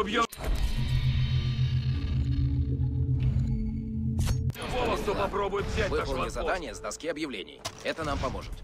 убьем. Волосу попробует взять наш Выполни ванпост. задание с доски объявлений. Это нам поможет.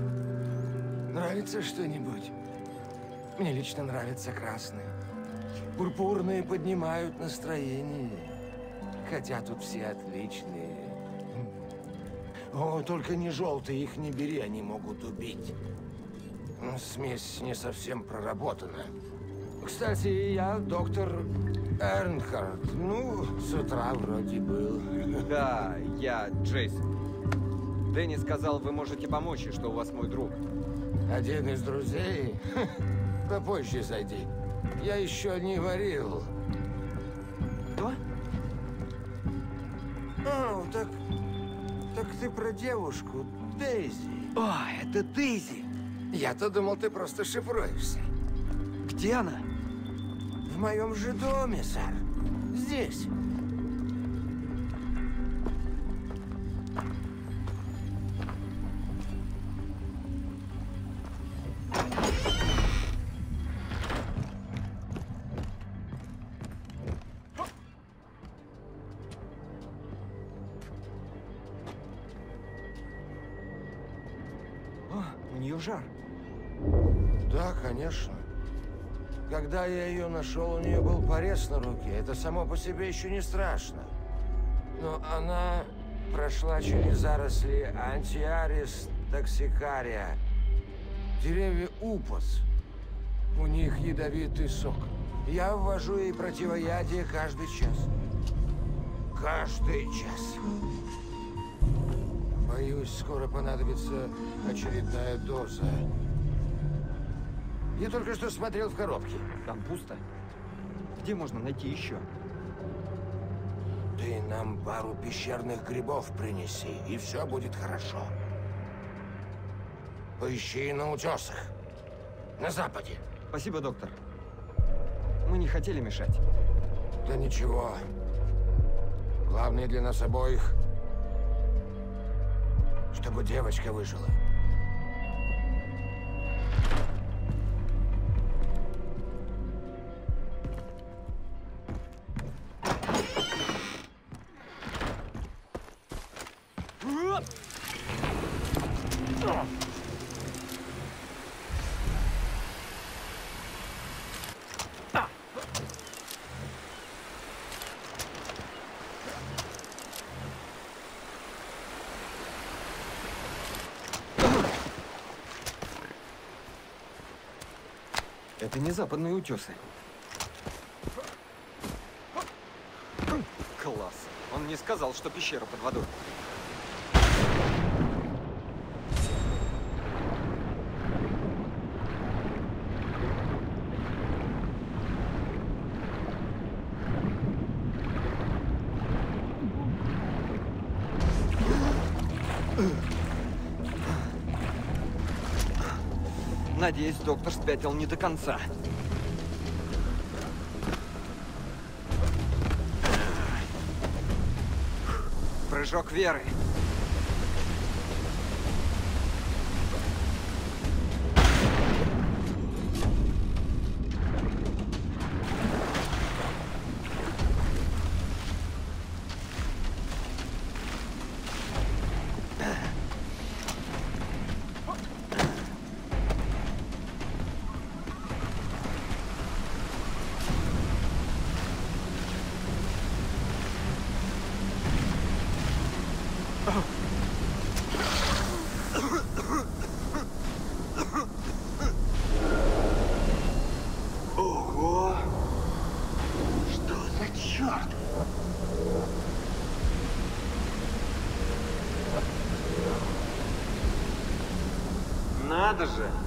Нравится что-нибудь? Мне лично нравится красный. Пурпурные поднимают настроение. Хотя тут все отличные. О, только не желтые, их не бери, они могут убить. Смесь не совсем проработана. Кстати, я доктор Эрнхард. Ну, с утра вроде был. Да, я Джейсон. Дэнни сказал, вы можете помочь, и что у вас мой друг. Один из друзей? Попозже зайди. Я еще не варил. Что? О, так ты про девушку, Дейзи. А, это Дейзи. Я-то думал, ты просто шифруешься. Где она? В моем же доме, сэр. Здесь. У нее жар. Да, конечно. Когда я ее нашел, у нее был порез на руке. Это само по себе еще не страшно. Но она прошла через заросли антиарис токсикария. Деревья упас. У них ядовитый сок. Я ввожу ей противоядие каждый час. Каждый час. Боюсь, скоро понадобится очередная доза. Я только что смотрел в коробке. Там пусто. Где можно найти еще? Ты нам пару пещерных грибов принеси, и все будет хорошо. Поищи на утесах. На западе. Спасибо, доктор. Мы не хотели мешать. Да ничего. Главное для нас обоих, чтобы девочка выжила. Это не западные утесы. Класс. Он не сказал, что пещера под водой. Надеюсь, доктор спятил не до конца. Прыжок веры. Ого! Что за черт? Надо же!